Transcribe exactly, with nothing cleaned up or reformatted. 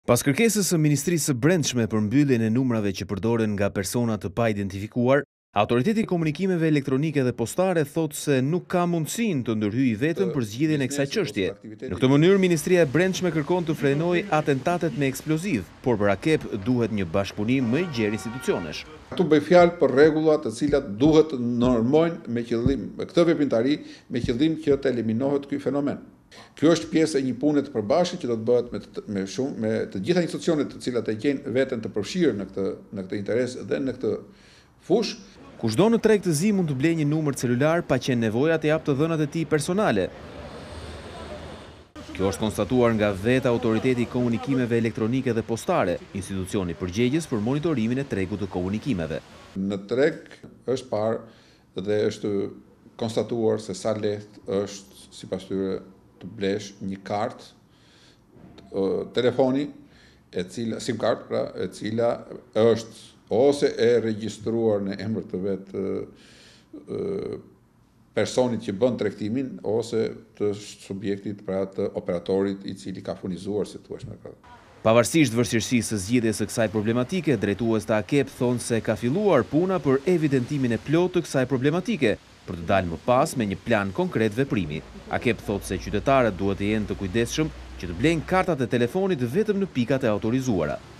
Pas kërkesës së Ministrisë së Brendshme për mbylljen e numrave që përdoren nga persona të pa identifikuar, Autoriteti i Komunikimeve Elektronike dhe Postare thotë se nuk ka mundësinë të ndërhyjë vetëm për zgjidhjen e kësaj çështje. Në këtë mënyrë, Ministria e Brendshme kërkon të frenojë atentatet me eksploziv, por për AKEP duhet një bashkëpunim më i gjerë institucionesh. Këtu bëj fjalë për rregulla të cilat duhet të normojnë me qëllim këtë veprimtari me qëllim që të eliminohet ky fenomen. Kjo është pjesë e një pune të përbashkët që do të bëhet me të, me shumë me të gjitha institucionet të cilat e gjejnë veten të përfshirë në këtë në këtë interes dhe në këtë fushë. Kushdo në treg të zi mund të blejë një numër celular pa qenë nevoja të japë të dhënat e tij personale. Kjo është konstatuar nga vetë Autoriteti i Komunikimeve Elektronike dhe Postare, institucioni përgjegjës për monitorimin e tregut të komunikimeve. Në treg është parë dhe është konstatuar se sa lehtë është sipas tyre të blesh një kartë telefoni e cila SIM card, pra, e cila është ose e regjistruar në emër të vetë personit që bën tregtimin, ose të subjektit, pra të operatorit i cili ka furnizuar, si thua me këtë. Pavarësisht vështirësisë së zgjidhjes së kësaj problematike, drejtues të AKEP thonë se ka filluar puna për evidentimin e plotë të kësaj problematike, për të dalë më pas me një plan konkret veprimi. AKEP thotë se qytetarët duhet të jenë të kujdesshëm që të blejnë kartat e telefonit vetëm në pikat e autorizuara.